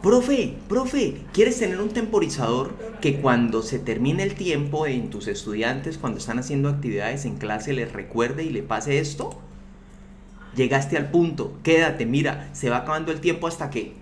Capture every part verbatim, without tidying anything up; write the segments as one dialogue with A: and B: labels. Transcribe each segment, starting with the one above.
A: Profe, profe, ¿quieres tener un temporizador que cuando se termine el tiempo en tus estudiantes, cuando están haciendo actividades en clase, les recuerde y le pase esto? Llegaste al punto, quédate, mira, se va acabando el tiempo hasta que...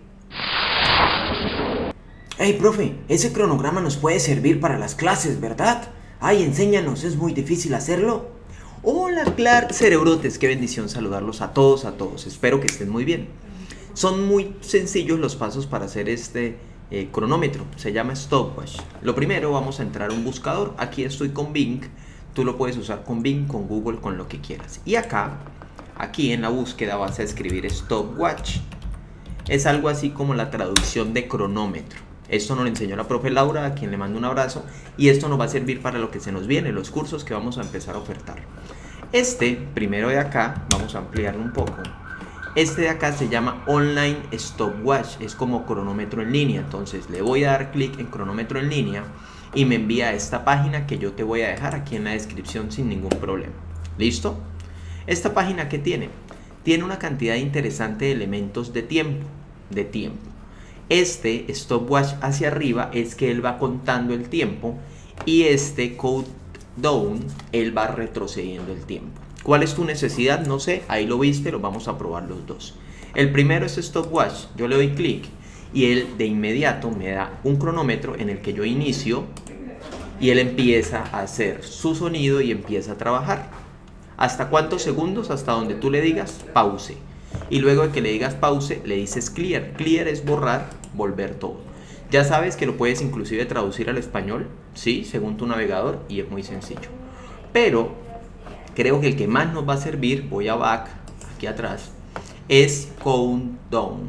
B: Hey, profe, ese cronograma nos puede servir para las clases, ¿verdad? Ay, enséñanos, es muy difícil hacerlo.
A: Hola, Clark, cerebrotes, qué bendición saludarlos a todos, a todos, espero que estén muy bien. Son muy sencillos los pasos para hacer este eh, cronómetro, se llama stopwatch. Lo primero, vamos a entrar a un buscador, aquí estoy con Bing, tú lo puedes usar con Bing, con Google, con lo que quieras. Y acá, aquí en la búsqueda vas a escribir stopwatch, es algo así como la traducción de cronómetro. Esto nos lo enseñó la profe Laura, a quien le mando un abrazo, y esto nos va a servir para lo que se nos viene, los cursos que vamos a empezar a ofertar. Este, primero de acá, vamos a ampliarlo un poco. Este de acá se llama Online Stopwatch, es como cronómetro en línea. Entonces le voy a dar clic en cronómetro en línea y me envía a esta página que yo te voy a dejar aquí en la descripción sin ningún problema. ¿Listo? Esta página, ¿qué tiene? Tiene una cantidad interesante de elementos de tiempo, de tiempo. Este stopwatch hacia arriba es que él va contando el tiempo y este countdown, él va retrocediendo el tiempo. ¿Cuál es tu necesidad? No sé, ahí lo viste, lo vamos a probar los dos. El primero es stopwatch, yo le doy clic y él de inmediato me da un cronómetro en el que yo inicio y él empieza a hacer su sonido y empieza a trabajar. ¿Hasta cuántos segundos? Hasta donde tú le digas pause. Y luego de que le digas pause, le dices clear. Clear es borrar, volver todo. Ya sabes que lo puedes inclusive traducir al español, ¿sí? Según tu navegador, y es muy sencillo. Pero creo que el que más nos va a servir, voy a back, aquí atrás, es countdown.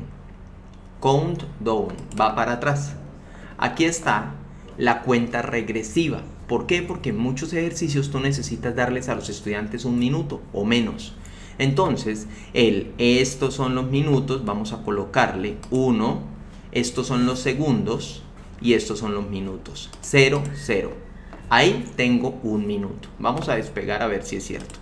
A: Countdown, va para atrás. Aquí está la cuenta regresiva. ¿Por qué? Porque en muchos ejercicios tú necesitas darles a los estudiantes un minuto o menos. Entonces, el, estos son los minutos, vamos a colocarle uno, estos son los segundos y estos son los minutos. cero, cero. Ahí tengo un minuto. Vamos a despegar a ver si es cierto.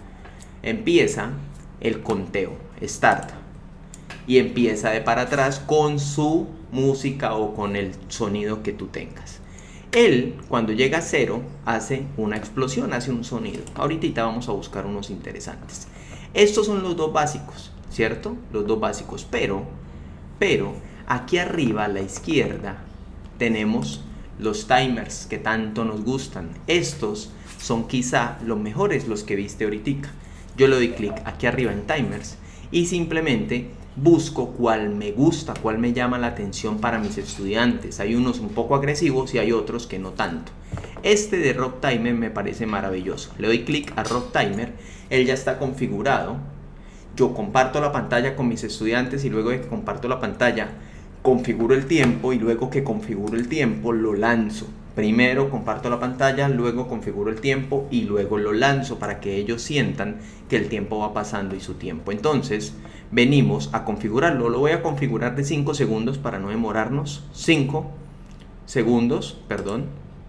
A: Empieza el conteo, start. Y empieza de para atrás con su música o con el sonido que tú tengas. Él, cuando llega a cero, hace una explosión, hace un sonido. Ahorita vamos a buscar unos interesantes. Estos son los dos básicos, ¿cierto? Los dos básicos. Pero, pero, aquí arriba a la izquierda tenemos los timers que tanto nos gustan. Estos son quizá los mejores, los que viste ahorita. Yo le doy clic aquí arriba en timers y simplemente busco cuál me gusta, cuál me llama la atención para mis estudiantes. Hay unos un poco agresivos y hay otros que no tanto. Este de Rock Timer me parece maravilloso. Le doy clic a Rock Timer, él ya está configurado. Yo comparto la pantalla con mis estudiantes y luego de que comparto la pantalla configuro el tiempo y luego que configuro el tiempo lo lanzo. Primero comparto la pantalla, luego configuro el tiempo y luego lo lanzo para que ellos sientan que el tiempo va pasando y su tiempo. Entonces venimos a configurarlo. Lo voy a configurar de cinco segundos para no demorarnos. cinco segundos, perdón.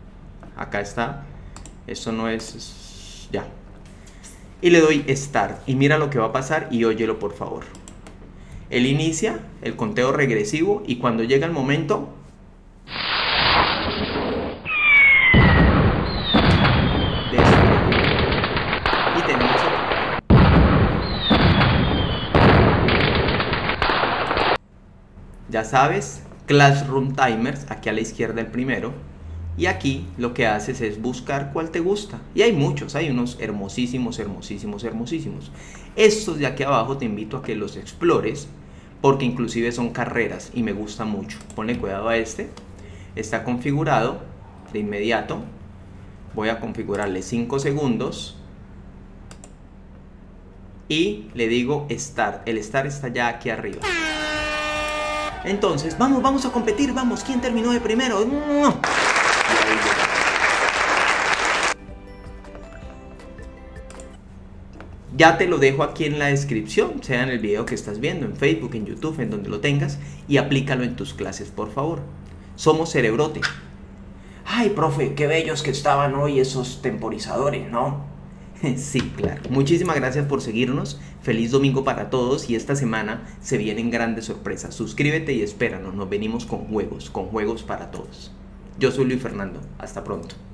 A: Acá está. Esto no es, es... ya. Y le doy Start. Y mira lo que va a pasar y óyelo por favor. Él inicia el conteo regresivo y cuando llega el momento... y tenemos otro. Ya sabes, Classroom Timers, aquí a la izquierda el primero. Y aquí lo que haces es buscar cuál te gusta. Y hay muchos, hay unos hermosísimos, hermosísimos, hermosísimos. Estos de aquí abajo te invito a que los explores, porque inclusive son carreras y me gusta mucho. Ponle cuidado a este. Está configurado de inmediato. Voy a configurarle cinco segundos. Y le digo Start. El Start está ya aquí arriba. Entonces, vamos, vamos a competir, vamos. ¿Quién terminó de primero? Ya te lo dejo aquí en la descripción, sea en el video que estás viendo, en Facebook, en YouTube, en donde lo tengas, y aplícalo en tus clases, por favor. Somos Cerebrote.
B: Ay, profe, qué bellos que estaban hoy esos temporizadores, ¿no?
A: Sí, claro. Muchísimas gracias por seguirnos. Feliz domingo para todos y esta semana se vienen grandes sorpresas. Suscríbete y espéranos. Nos venimos con juegos, con juegos para todos. Yo soy Luis Fernando. Hasta pronto.